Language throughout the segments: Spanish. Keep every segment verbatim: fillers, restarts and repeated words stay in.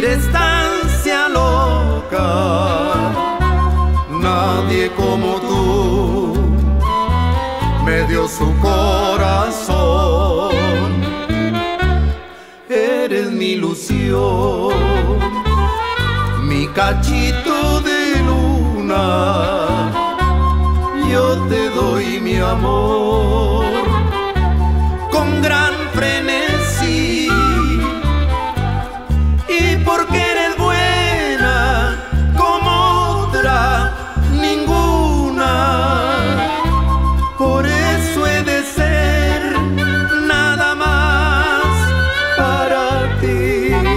mira estancia loca, nadie como tú me dio su corazón. Eres mi ilusión, mi cachito de luna, yo te doy mi amor con gran frenesí. Y porque eres buena como otra ninguna, por eso he de ser nada más para ti.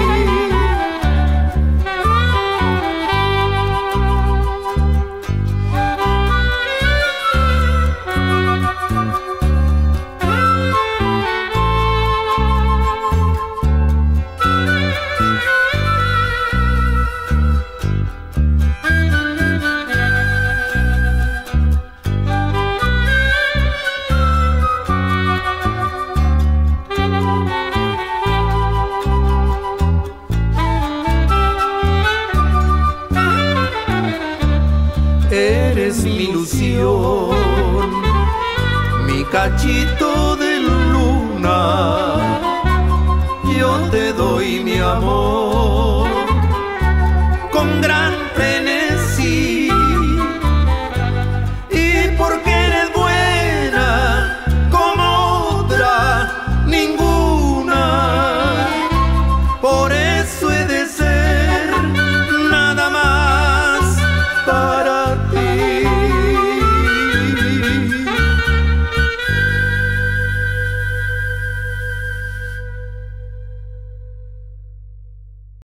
Eres mi ilusión, mi cachito de luna, yo te doy mi amor con gran fe.